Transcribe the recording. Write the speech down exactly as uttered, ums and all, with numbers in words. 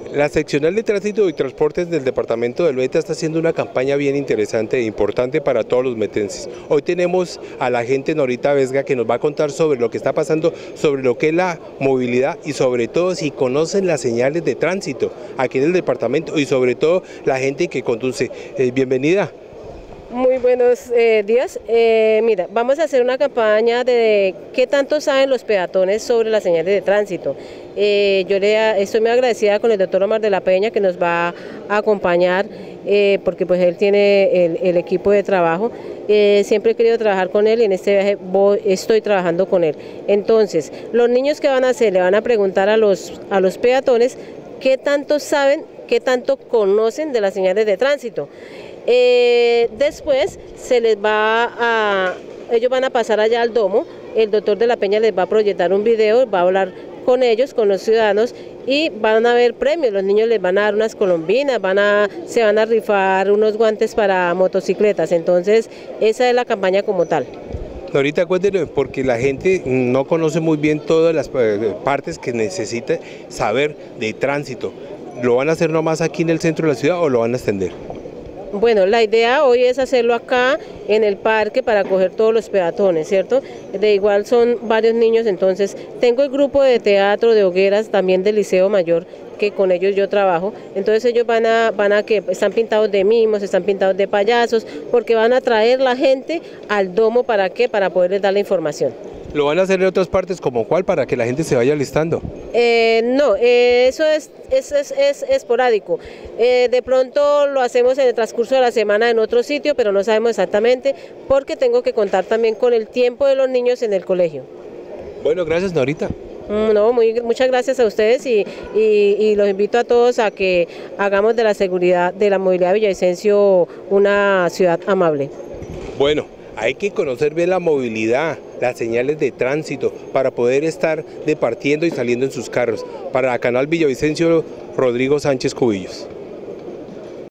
La seccional de tránsito y transportes del departamento del Meta está haciendo una campaña bien interesante e importante para todos los metenses. Hoy tenemos a la agente Norita Vesga que nos va a contar sobre lo que está pasando, sobre lo que es la movilidad y sobre todo si conocen las señales de tránsito aquí en el departamento y sobre todo la gente que conduce. Eh, bienvenida. Muy buenos eh, días. Eh, mira, vamos a hacer una campaña de qué tanto saben los peatones sobre las señales de tránsito. Eh, yo le, estoy muy agradecida con el doctor Omar de la Peña que nos va a acompañar eh, porque pues él tiene el, el equipo de trabajo. Eh, siempre he querido trabajar con él y en este viaje voy, estoy trabajando con él. Entonces, los niños que van a hacer le van a preguntar a los, a los peatones qué tanto saben, qué tanto conocen de las señales de tránsito. Eh, después se les va a, ellos van a pasar allá al domo, el doctor de la Peña les va a proyectar un video, va a hablar con ellos, con los ciudadanos y van a ver premios, los niños les van a dar unas colombinas, van a, se van a rifar unos guantes para motocicletas, entonces esa es la campaña como tal. Ahorita cuéntenos, porque la gente no conoce muy bien todas las partes que necesita saber de tránsito. ¿Lo van a hacer nomás aquí en el centro de la ciudad o lo van a extender? Bueno, la idea hoy es hacerlo acá en el parque para acoger todos los peatones, ¿cierto? De igual son varios niños, entonces tengo el grupo de teatro, de hogueras, también del Liceo Mayor, que con ellos yo trabajo, entonces ellos van a, van a que están pintados de mimos, están pintados de payasos, porque van a traer la gente al domo, ¿para qué? Para poderles dar la información. ¿Lo van a hacer en otras partes como cuál para que la gente se vaya listando? Eh, no, eh, eso es, es, es, es esporádico. Eh, de pronto lo hacemos en el transcurso de la semana en otro sitio, pero no sabemos exactamente porque tengo que contar también con el tiempo de los niños en el colegio. Bueno, gracias Norita. No, muy, muchas gracias a ustedes y, y, y los invito a todos a que hagamos de la seguridad, de la movilidad de Villavicencio una ciudad amable. Bueno, hay que conocer bien la movilidad, las señales de tránsito para poder estar departiendo y saliendo en sus carros. Para Canal Villavicencio, Rodrigo Sánchez Cubillos.